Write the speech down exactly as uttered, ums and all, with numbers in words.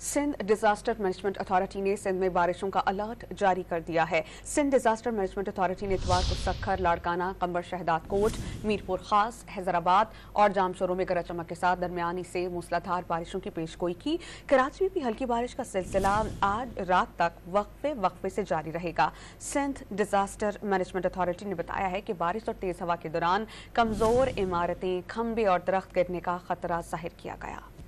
Sindh disaster management authority ने सिंध में बारिशों का अलर्ट जारी कर दिया है। सिंध डिजास्टर मैनेजमेंट अथॉरिटी ने इतवार को सक्खर, लाड़काना, कंबर शहदाद कोट, मीरपुर खास, हैदराबाद और जामशोरों में गरज चमक के साथ दरमियानी से मूसलाधार बारिशों की पेशगोई की। कराची में भी हल्की बारिश का सिलसिला आज रात तक वक्फे वक्फे से जारी रहेगा। सिंध डिजास्टर मैनेजमेंट अथॉरिटी ने बताया है कि बारिश और तेज हवा के दौरान कमजोर इमारतें, खंबे और दरख्त गिरने का खतरा जाहिर किया गया।